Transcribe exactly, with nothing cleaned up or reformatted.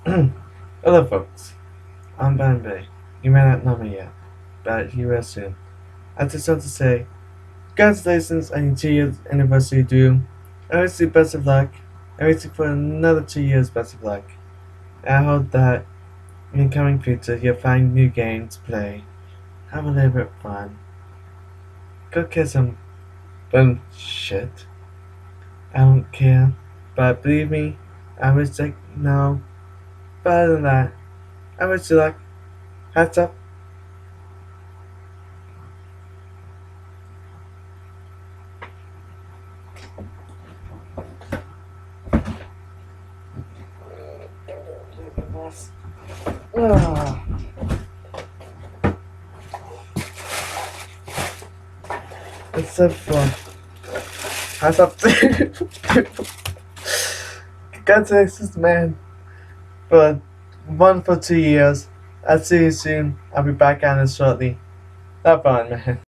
Hello, folks. I'm Banbei. You may not know me yet, but you will soon. I just want to say, congratulations on your two years anniversary due. I wish you best of luck. I wish you for another two years best of luck. I hope that in the coming future you'll find new games to play. Have a little bit of fun. Go kiss some bum shit. I don't care. But believe me, I wish I know. But other than that, I wish you luck. Hats up. Ah, it's so fun. Hats up. Congratulations, man. For one for two years. I'll see you soon. I'll be back on it shortly. Have fun, man.